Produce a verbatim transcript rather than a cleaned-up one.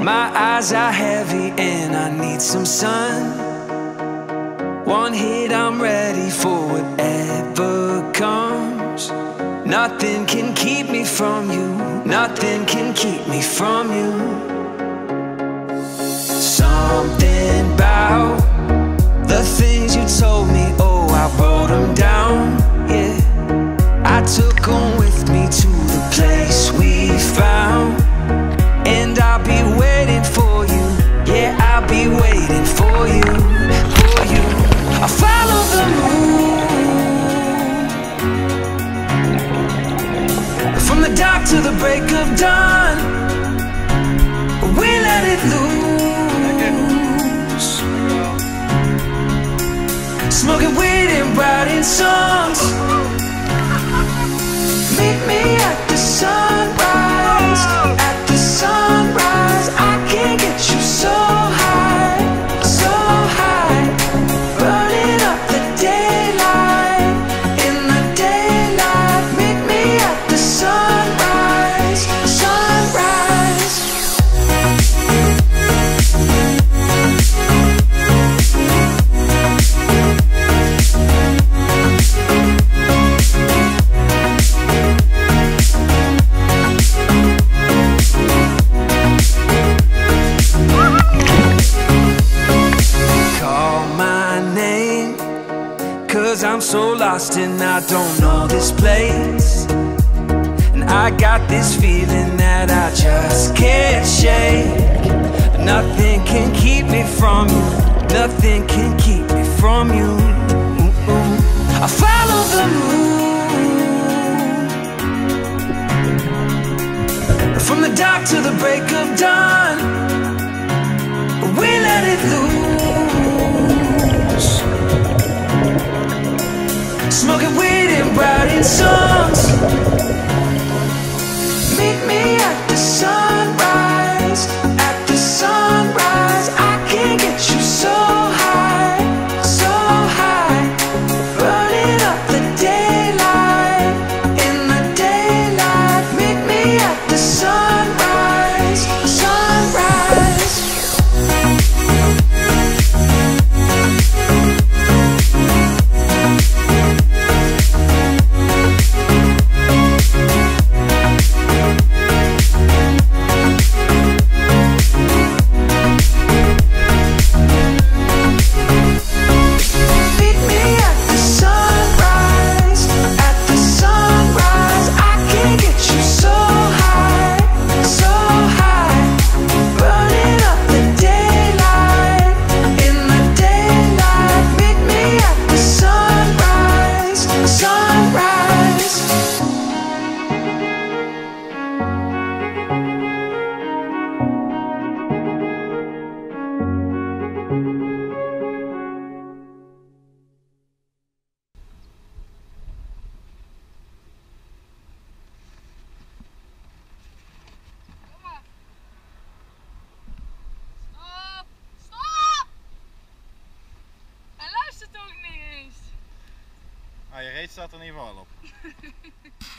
My eyes are heavy and I need some sun. One hit, I'm ready for whatever comes. Nothing can keep me from you. Nothing can keep me from you. Something about the things you told me, oh, I wrote them down, yeah. I took them with me to the place we found. And I'll be waiting for you, yeah, I'll be waiting for you, for you. I follow the moon, from the dark to the break of dawn. We let it loose, smoking weed and writing songs. Meet me at the sunrise, at the sunrise. I can't get you so high, so high. Burning up the daylight, in the daylight. Meet me at the sunrise, sunrise. Cause I'm so lost and I don't know this place. And I got this feeling that I just can't shake. Nothing can keep me from you. Nothing can keep me from you. Mm-mm. I follow the moon, from the dark to the break of dawn. We let it loose, smoking weed and writing songs. Meet me at the sunrise, at the sunrise. I can't get you so high, so high. Burning up the daylight, in the daylight. Meet me at the sunrise, sunrise. Ah, je reet staat er in ieder geval op.